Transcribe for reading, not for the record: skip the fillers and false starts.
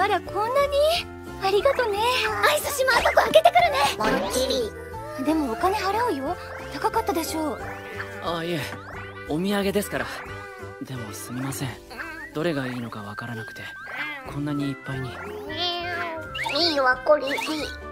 あら、こんなにありがとね。アイスしまうとこ開けてくるね。もっちり。でもお金払うよ。高かったでしょう。 あ、いえ、お土産ですから。でもすみません、どれがいいのかわからなくてこんなにいっぱいに。 いいわ、これで。